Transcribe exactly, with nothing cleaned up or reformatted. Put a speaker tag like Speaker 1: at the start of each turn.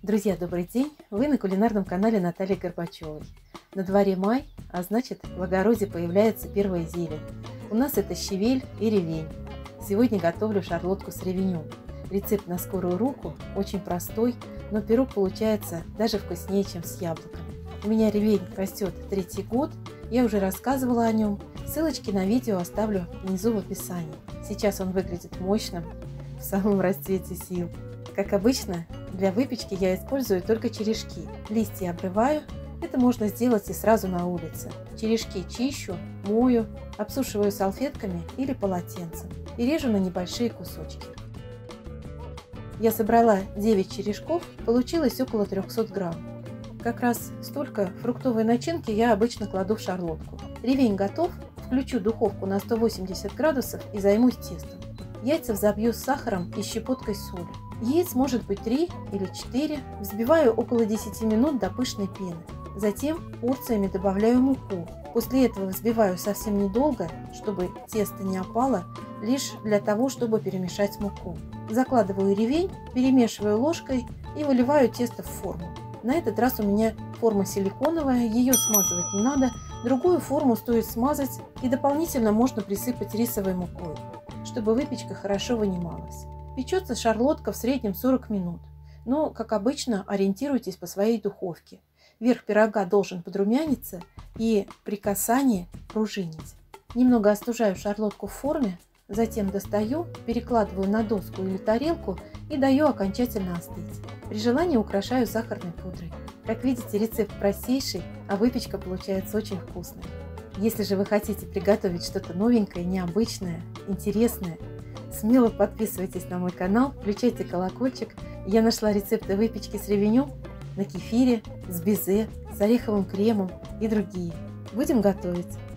Speaker 1: Друзья, добрый день! Вы на кулинарном канале Натальи Горбачевой. На дворе май, а значит в огороде появляется первая зелень. У нас это щавель и ревень. Сегодня готовлю шарлотку с ревенем. Рецепт на скорую руку, очень простой, но пирог получается даже вкуснее, чем с яблоками. У меня ревень растет третий год, я уже рассказывала о нем. Ссылочки на видео оставлю внизу в описании. Сейчас он выглядит мощным, в самом расцвете сил. Как обычно, для выпечки я использую только черешки. Листья обрываю. Это можно сделать и сразу на улице. Черешки чищу, мою, обсушиваю салфетками или полотенцем и режу на небольшие кусочки. Я собрала девять черешков, получилось около трёхсот грамм. Как раз столько фруктовой начинки я обычно кладу в шарлотку. Ревень готов, включу духовку на сто восемьдесят градусов и займусь тестом. Яйца взобью с сахаром и щепоткой соли. Яиц может быть три или четыре. Взбиваю около десяти минут до пышной пены. Затем порциями добавляю муку. После этого взбиваю совсем недолго, чтобы тесто не опало, лишь для того, чтобы перемешать муку. Закладываю ревень, перемешиваю ложкой и выливаю тесто в форму. На этот раз у меня форма силиконовая, ее смазывать не надо. Другую форму стоит смазать и дополнительно можно присыпать рисовой мукой, чтобы выпечка хорошо вынималась. Печется шарлотка в среднем сорок минут, но, как обычно, ориентируйтесь по своей духовке. Верх пирога должен подрумяниться и при касании пружинить. Немного остужаю шарлотку в форме, затем достаю, перекладываю на доску или тарелку и даю окончательно остыть. При желании украшаю сахарной пудрой. Как видите, рецепт простейший, а выпечка получается очень вкусной. Если же вы хотите приготовить что-то новенькое, необычное, интересное, смело подписывайтесь на мой канал, включайте колокольчик. Я нашла рецепты выпечки с ревенем на кефире, с безе, с ореховым кремом и другие. Будем готовить!